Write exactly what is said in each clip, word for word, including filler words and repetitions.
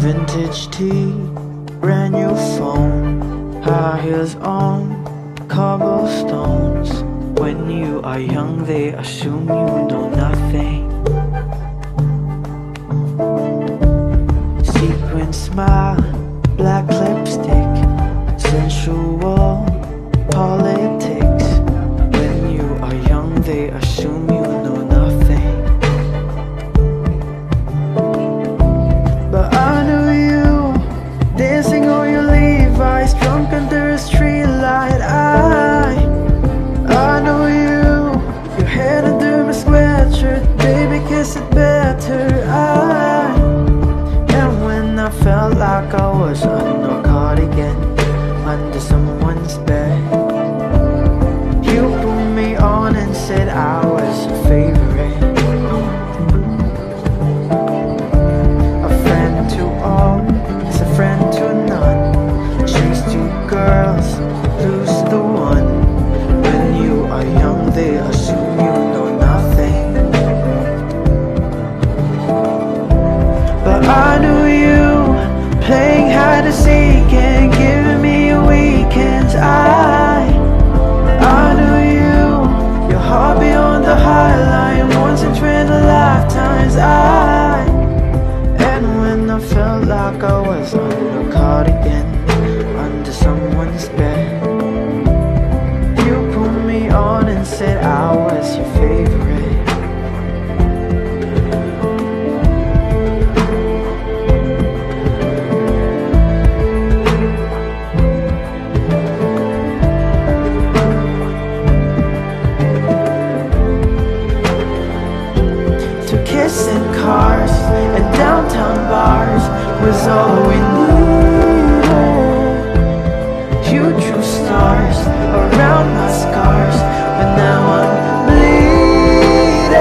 vintage tee, brand new phone, high heels on cobblestones. When you are young, they assume you know nothing. Sequin smile, black lipstick, sensual politics. When you are young, they assume you know nothing. But I knew you, dancing on your Levi's, drunk under a street light. I, I know you, your head under my sweatshirt, baby, kiss it better. I, and when I felt like I was under a cardigan, under someone's bed, you put me on and said I was your favorite. A friend to all is a friend to none. Chase two girls, lose the one. When you are young, they assume you know nothing. But I knew you, playing hide and seek and giving me your weekends. I, I knew you, your heart beyond the high line, once in twenty lifetimes. I, and when I felt like I was under a cardigan, under someone's bed, you put me on and said I was your favorite. Kissing cars and downtown bars was all we needed. You drew stars around my scars, but now I'm bleeding.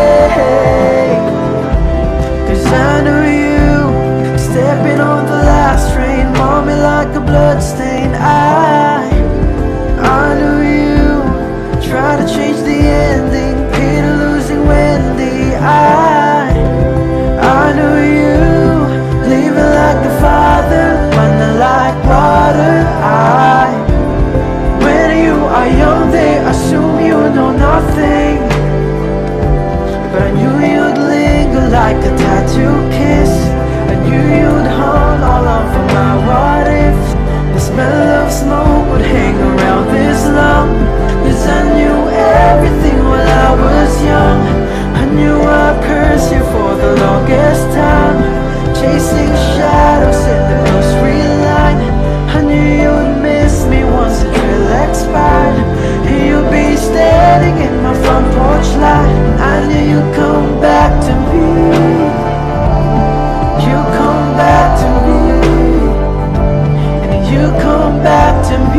Cause I knew you, stepping on the last train, marred me like a bloodstain. I, I knew you, try to change the ending, pain of losing Wendy. I, I knew you, leaving like a father, running like water. I, when you are young, they assume you know nothing. But I knew you'd linger like a tattoo kiss. I knew you'd haunt all over my what if. The smell of smoke would hang around this long. Cause I knew everything while I was young. I knew I'd curse you for the longest time, chasing shadows in the grocery line. I knew you'd miss me once the trail expired, and you'd be standing in my front porch light. I knew you'd come back to me, you'd come back to me, and you'd come back to me.